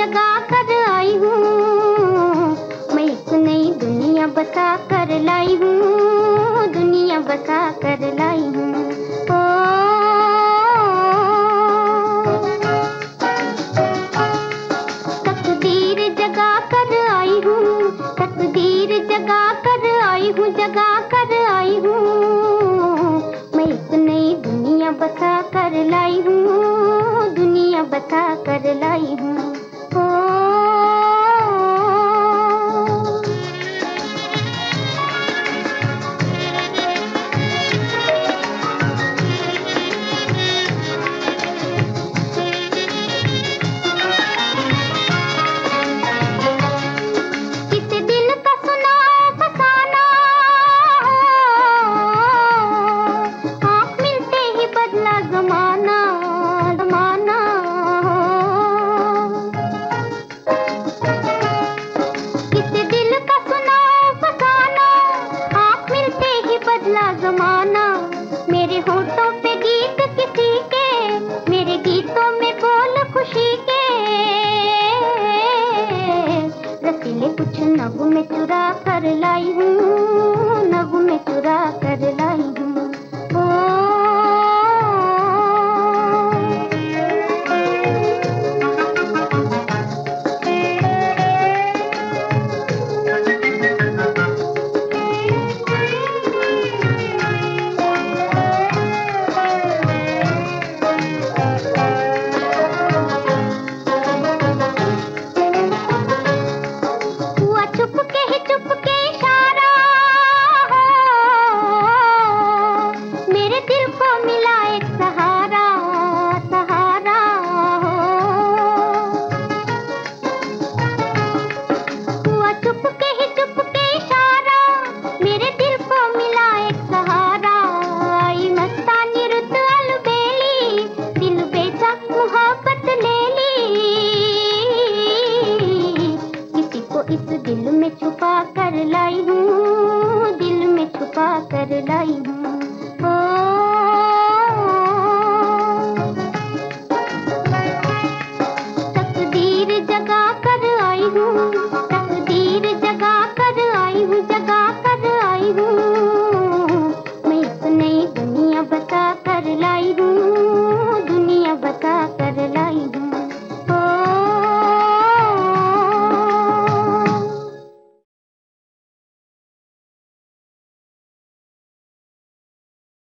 जगा कर आई हूँ, मैं एक नई दुनिया बसा कर लाई हूँ, दुनिया बसा कर लाई हूँ। ओ तकदीर जगा कर आई हूँ, तकदीर जगा कर आई हूँ, जगा कर आई हूँ, मैं एक नई दुनिया बसा कर लाई हूँ, दुनिया बसा कर लाई हूँ। किसी दिल का सुना फसाना, आँख मिलते ही बदला जमाना, जमाना। किसी दिल का सुना फसाना, आँख मिलते ही बदला जमाना। मेरे होठों पे गीत किसी के, मेरे गीतों में बोल खुशी के, रसीले कुछ नगमे चुरा कर लाई हूँ, नगमे चुरा कर लाई